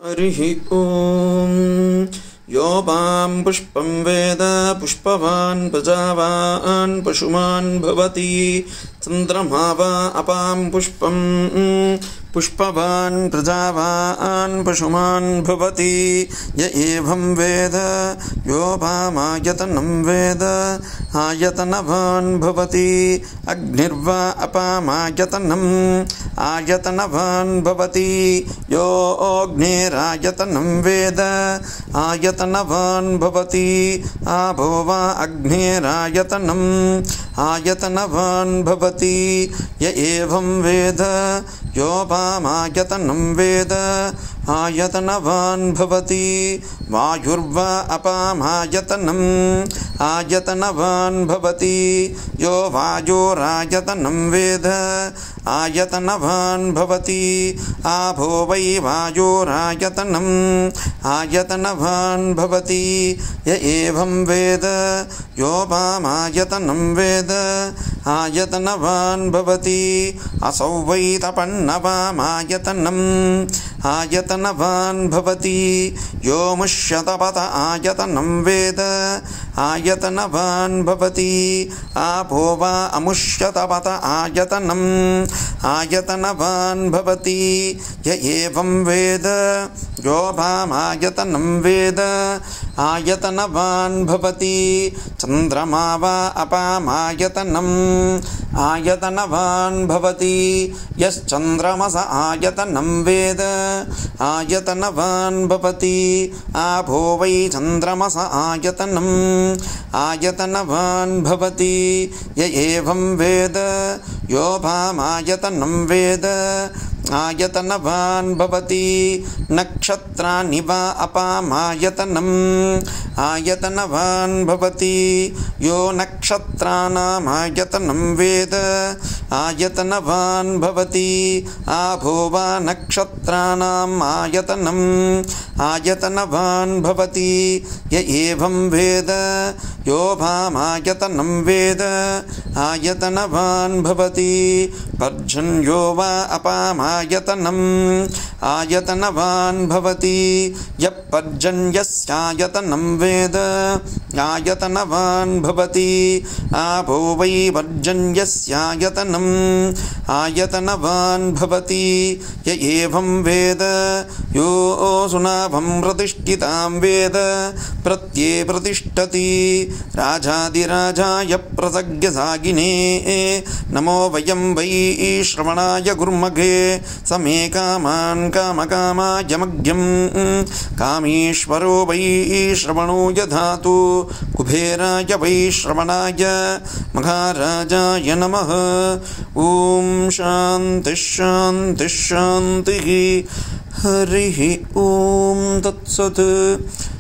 हरिः ॐ यो वां पुष्पं वेद पुष्पवान् प्रजावान् पशुमान् भवति चन्द्रमा वा अपां पुष्पं पुष्पवान् प्रजावान् पशुमान् भवति य एवं वेद यो वामायतनं वेद आयतनवान् भवति अग्निर्वा अपामायतनम् आयतनवान् भवति यो अग्निरायतनं वेद आयतनवान् भवति आभो वा अग्निरायतनम् आयतनवान् भवति य एवं वेद यो वामायतनं वेद आयतनवान् भवति वायुर्वा अपामायतनम् आयतनवान् भवति यो वायोरायतनं वेद आयतनवान् भवति आभो वै वायोरायतनम् आयतनवान् भवति य एवं वेद यो वामायतनं वेद आयतनवान् भवति असौ वै तपन्नवामायतनम् आयतनवान् भवति यो मुष्यतपत आयतनं वेद आयतनवान् भवति आभो वा अमुष्यतपत आयतनम् आयतनवान् भवति य एवं वेद यो वामायतनं वेद आयतनवान् भवति चन्द्रमा वा अपामायतनम् आयतनवान् भवति यश्चन्द्रमस आयतनं वेद आयतनवान् भवति आभो वै चन्द्रमस आयतनम् आयतनवान् भवति य एवं वेद यो वामायतनं वेद आयतनवान् भवति नक्षत्राणि वा अपामायतनम् आयतनवान् भवति यो नक्षत्राणाम् आयतनं वेद आयतनवान् भवति आभो वा नक्षत्राणाम् आयतनम् आयतनवान् भवति य एवं वेद यो वामायतनं वेद आयतनवान् भवति पर्जन्यो वा अपामायतनम् आयतनवान् भवति यः पर्जन्यस्यायतनं वेद आयतनवान् भवति आभो वै पर्जन्यस्यायतनम् आयतनवान् भवति य एवं वेद यो सुनाभं प्रतिष्ठितां वेद प्रत्ये प्रतिष्ठति राजाधिराजाय प्रसज्ञसागिने नमो वयं वै श्रवणाय गुर्मघे समे कामान् कामकामाय मघ्यं कामेश्वरो वै श्रवणो यधातु कुबेराय वै श्रवणाय मघाराजाय नमः। ॐ शान्तिः शान्तिः शान्तिः। हरिः ॐ तत्सत्।